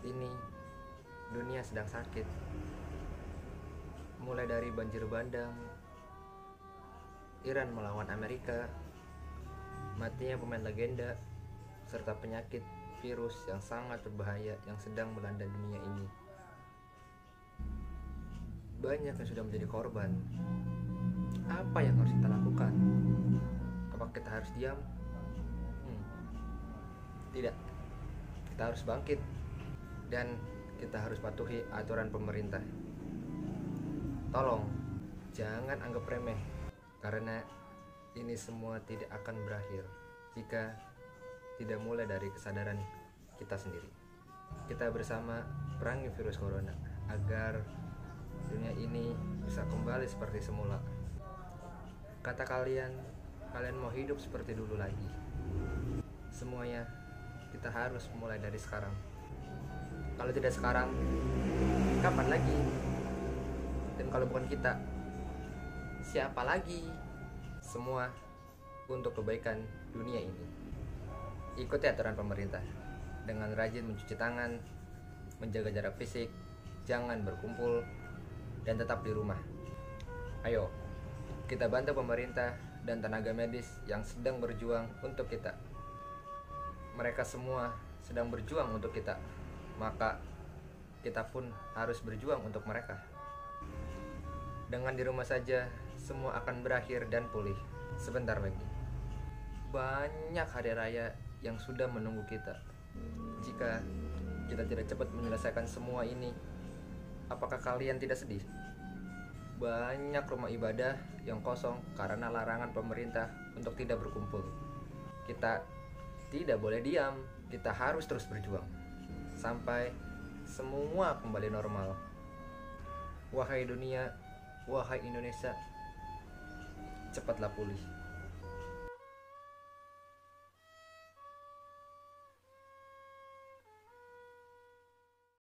Saat ini dunia sedang sakit, mulai dari banjir bandang, Iran melawan Amerika, matinya pemain legenda, serta penyakit virus yang sangat berbahaya yang sedang melanda dunia ini. Banyak yang sudah menjadi korban. Apa yang harus kita lakukan? Apa kita harus diam? Tidak. Kita harus bangkit dan kita harus patuhi aturan pemerintah. Tolong, jangan anggap remeh, karena ini semua tidak akan berakhir jika tidak mulai dari kesadaran kita sendiri. Kita bersama perangi virus corona agar dunia ini bisa kembali seperti semula. Kata kalian mau hidup seperti dulu lagi. Semuanya kita harus mulai dari sekarang. Kalau tidak sekarang, kapan lagi? Dan kalau bukan kita, siapa lagi? Semua untuk kebaikan dunia ini. Ikuti aturan pemerintah dengan rajin mencuci tangan, menjaga jarak fisik, jangan berkumpul, dan tetap di rumah. Ayo, kita bantu pemerintah dan tenaga medis yang sedang berjuang untuk kita. Mereka semua sedang berjuang untuk kita, maka kita pun harus berjuang untuk mereka. Dengan di rumah saja, semua akan berakhir dan pulih sebentar lagi. Banyak hari raya yang sudah menunggu kita. Jika kita tidak cepat menyelesaikan semua ini, apakah kalian tidak sedih? Banyak rumah ibadah yang kosong karena larangan pemerintah untuk tidak berkumpul. Kita tidak boleh diam, kita harus terus berjuang sampai semua kembali normal. Wahai dunia, wahai Indonesia, cepatlah pulih.